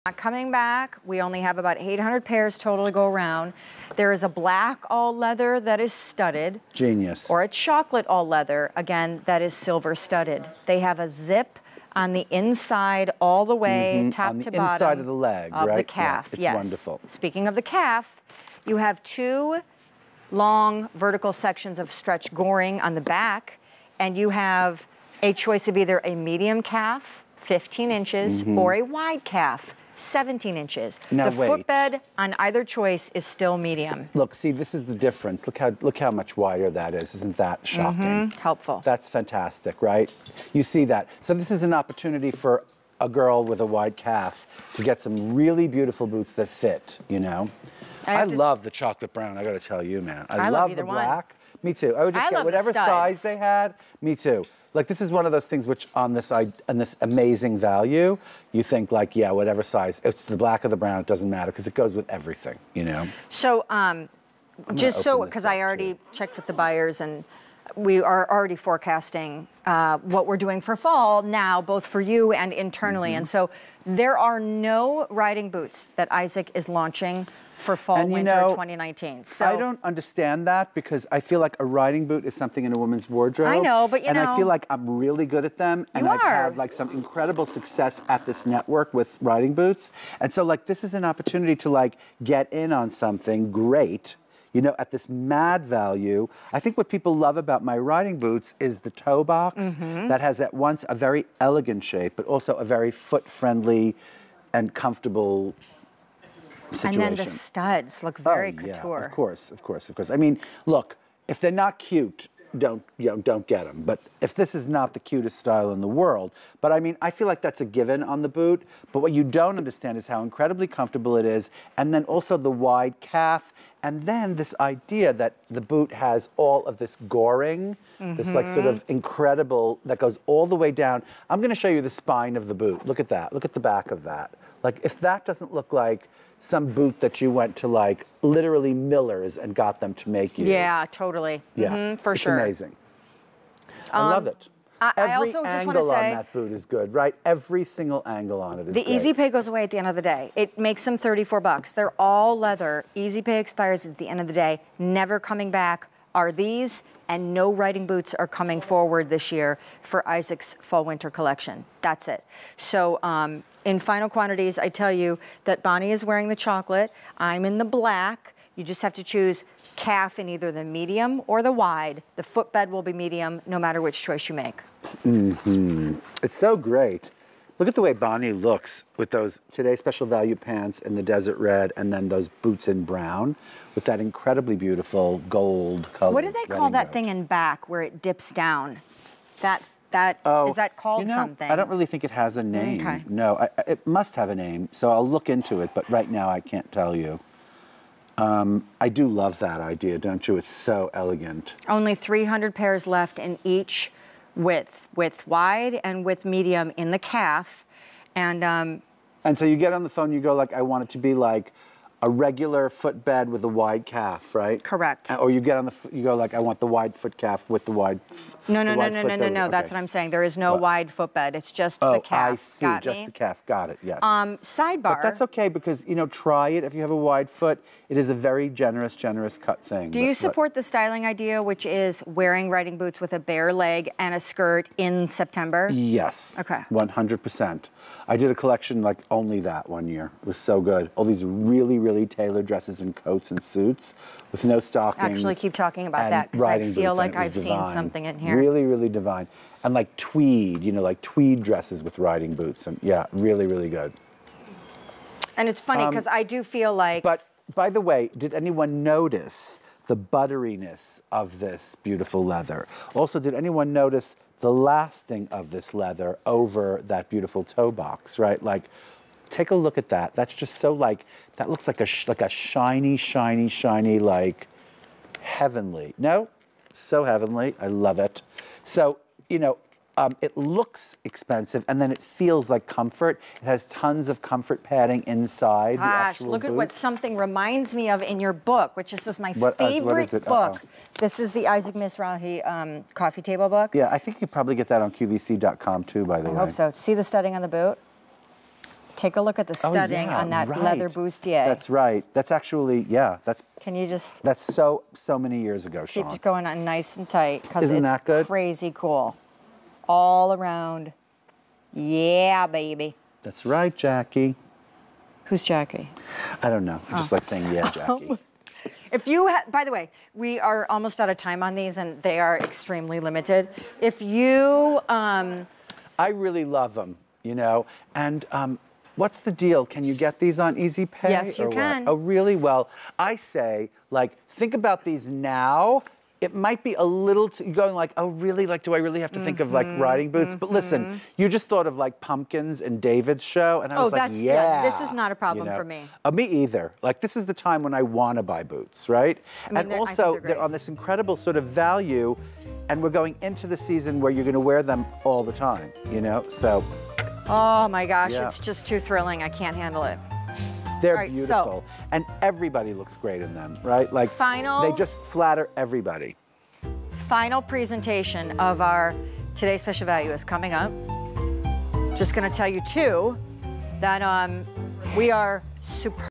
Not coming back. We only have about 800 pairs total to go around. There is a black all leather that is studded. Genius. Or a chocolate all leather, again, that is silver studded. They have a zip on the inside all the way, top to bottom. On the inside of the leg, of right? the calf, yeah, it's yes. wonderful. Speaking of the calf, you have two long vertical sections of stretch goring on the back, and you have a choice of either a medium calf, 15 inches, or a wide calf, 17 inches. Now, the wait. footbed on either choice is still medium. Look, see, this is the difference. Look how much wider that is. Isn't that shocking? Helpful. That's fantastic, right? You see that. So this is an opportunity for a girl with a wide calf to get some really beautiful boots that fit, you know? I love the chocolate brown, I gotta tell you, man. I love the black. Me too. I would just get whatever size they had. Me too. Like, this is one of those things which on this amazing value, you think like, yeah, whatever size. It's the black or the brown, it doesn't matter, because it goes with everything, you know? So, just so, because I already checked with the buyers, and we are already forecasting what we're doing for fall now, both for you and internally. And so there are no riding boots that Isaac is launching for fall, winter 2019. So I don't understand that, because I feel like a riding boot is something in a woman's wardrobe. I know, but you know. And I feel like I'm really good at them. And I've had like some incredible success at this network with riding boots. And so like this is an opportunity to like get in on something great, you know, at this mad value. I think what people love about my riding boots is the toe box that has at once a very elegant shape, but also a very foot-friendly and comfortable situation. And then the studs look very couture. Yeah, of course, of course, of course. I mean, look, if they're not cute, don't get them. But if this is not the cutest style in the world, but I mean, I feel like that's a given on the boot. But what you don't understand is how incredibly comfortable it is, and then also the wide calf, and then this idea that the boot has all of this goring, this like sort of incredible that goes all the way down. I'm going to show you the spine of the boot. Look at that. Look at the back of that. Like, if that doesn't look like some boot that you went to like literally Miller's and got them to make you. Yeah, totally. Yeah, for it's sure. amazing. I love it. I also just want to say, every angle on that boot is good, right? Every single angle on it is the great. Easy Pay goes away at the end of the day. It makes them $34. They're all leather. Easy Pay expires at the end of the day. Never coming back are these, and no riding boots are coming forward this year for Isaac's fall-winter collection. That's it. So in final quantities, I tell you that Bonnie is wearing the chocolate. I'm in the black. You just have to choose calf in either the medium or the wide. The footbed will be medium, no matter which choice you make. It's so great. Look at the way Bonnie looks with those Today Special Value pants in the desert red, and then those boots in brown with that incredibly beautiful gold color. What do they call that thing in back where it dips down? Is that called something? I don't really think it has a name. Okay. No, it must have a name, so I'll look into it, but right now I can't tell you. I do love that idea, don't you? It's so elegant. Only 300 pairs left in each width, with wide and with medium in the calf. And so you get on the phone, you go like, I want it to be like a regular footbed with a wide calf, right? Correct. Or you get on you go like, I want the wide foot calf with the wide. No. That's what I'm saying. There is no wide footbed. It's just the calf. I see. Just the calf. Got it. Yes. Sidebar. But that's okay, because try it if you have a wide foot. It is a very generous cut thing. Do you support the styling idea, which is wearing riding boots with a bare leg and a skirt in September? Yes. Okay. 100%. I did a collection like only that one year. It was so good. All these really, really tailored dresses and coats and suits with no stockings. Actually, keep talking about that, because I feel like I've seen something in here. Really, really divine. And like tweed, like tweed dresses with riding boots. And yeah, really, really good. And it's funny because I do feel like... But by the way, did anyone notice the butteriness of this beautiful leather? Also, did anyone notice the lasting of this leather over that beautiful toe box, right? Like, take a look at that. That's just so like, that looks like a shiny, like heavenly. No, so heavenly. I love it. So, it looks expensive, and then it feels like comfort. It has tons of comfort padding inside. Gosh, look at what something reminds me of in your book, which is my favorite book. This is the Isaac Mizrahi coffee table book. Yeah, I think you probably get that on QVC.com too, by the way. I hope so. See the studding on the boot? Take a look at the studding yeah, on that right. leather bustier. That's right. That's actually, yeah, Can you just that's so many years ago, keep Sean. it going on nice and tight because Isn't it's that good? crazy cool. All around. Yeah, baby. That's right, Jackie. Who's Jackie? I don't know. I just like saying, yeah, Jackie. If you, by the way, we are almost out of time on these, and they are extremely limited. If you, I really love them, you know, and what's the deal? Can you get these on Easy Pay? Yes, you or what? can. Oh, really? Well, I say, like, think about these now. It might be a little going like, oh, really? Like, do I really have to think of like riding boots? But listen, you just thought of like pumpkins and David's show, and I was like, yeah. This is not a problem for me. Me either. Like, this is the time when I want to buy boots, right? mean, And I think also, they're great. they're on this incredible sort of value, and we're going into the season where you're going to wear them all the time, you know? So Oh my gosh, Yeah. it's just too thrilling. I can't handle it. they're All right, so- beautiful, and everybody looks great in them, right? Like, Final- they just flatter everybody. Final presentation of our today's special value is coming up. Just going to tell you too that we are super.